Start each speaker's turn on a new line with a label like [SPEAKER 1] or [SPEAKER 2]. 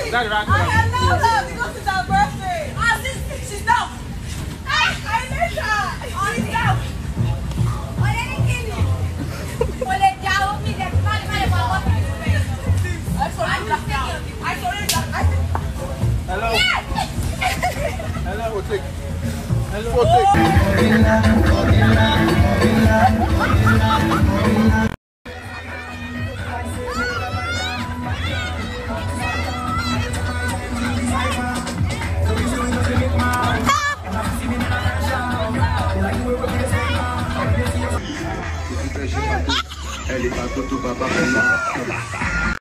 [SPEAKER 1] That's right.
[SPEAKER 2] I love her because it's her birthday. Ah, she's down. I let her. Oh, she's down. Oh, let me kill you. Oh, let down me. That's not what I saw it.
[SPEAKER 1] Hello.
[SPEAKER 2] Yes.
[SPEAKER 1] Hello, take. Hello, take.
[SPEAKER 3] Elle est pas contre papa.